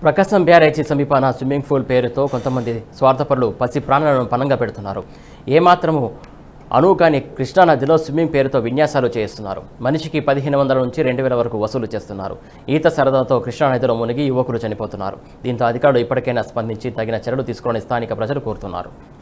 ప్రకాశం బ్యారేజీ సమీపాన swimming pool పేరుతో కొంతమంది స్వార్థపరులు పసి ప్రాణాలను పణంగా పెడుతున్నారు. ఏమాత్రము అనువుకాని కృష్ణానదిలో స్విమ్మింగ్ పేరుతో విన్యాసాలు చేస్తున్నారు. మనిషికి 1500 నుంచి 2000 వరకు వసూలు చేస్తున్నారు. ఈత సరదాతో కృష్ణానదిలో మునిగి యువకులు చనిపోతున్నారు. దీంతో అధికారులు ఇప్పటికైనా స్పందించి తగిన చర్యలు తీసుకోవాలని స్థానిక ప్రజలు కోరుతున్నారు.